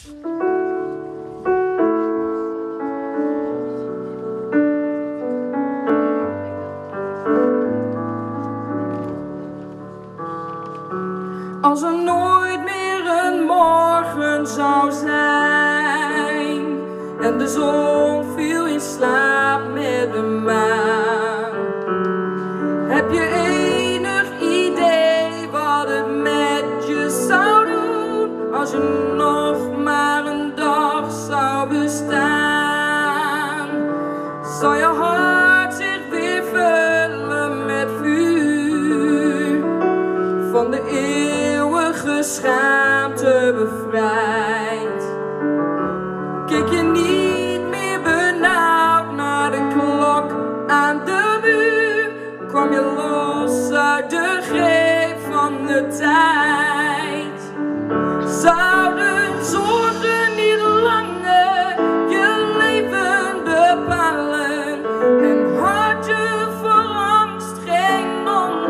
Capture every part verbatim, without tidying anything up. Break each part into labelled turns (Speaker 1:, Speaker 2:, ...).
Speaker 1: Als er nooit meer een morgen zou zijn en de zon viel in slaap met de maan, heb je enig idee wat het met je zou doen als je nog maar een dag zou bestaan? Zal je hart zich weer vullen met vuur, van de eeuwige schaamte bevrijd? Kijk je niet meer benauwd naar de klok aan de muur? Kwam je los uit de greep van de tijd? Zouden zorgen niet langer je leven bepalen en had je voor angst geen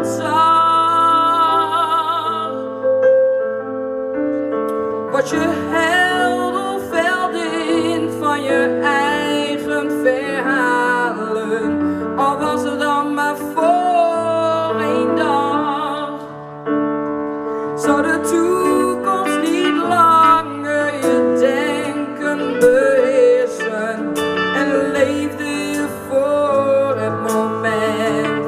Speaker 1: ontzag? Wat je heldenveldin van je eigen verhalen, al was het dan maar voor één dag. Zou de toekomst niet langer je denken beheersen en leefde je voor het moment,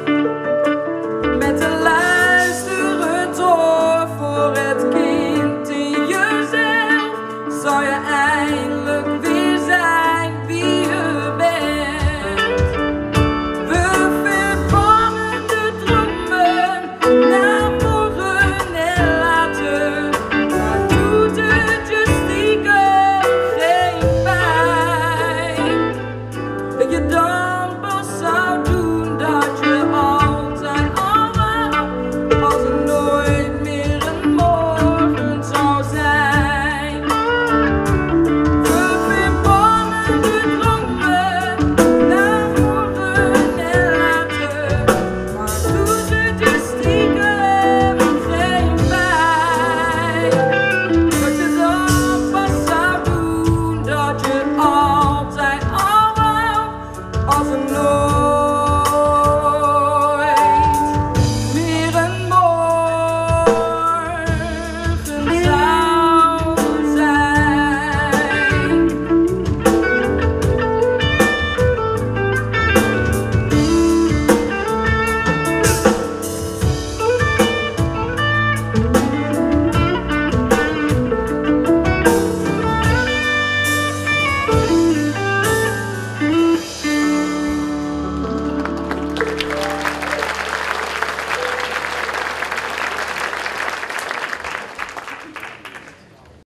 Speaker 1: met een luisterend oor voor het kind in jezelf, zou je eindelijk